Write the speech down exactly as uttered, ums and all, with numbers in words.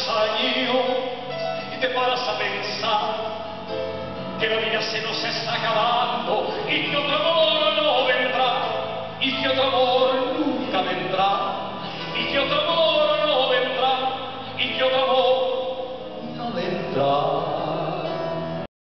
los años y te paras a pensar que la vida se nos está acabando.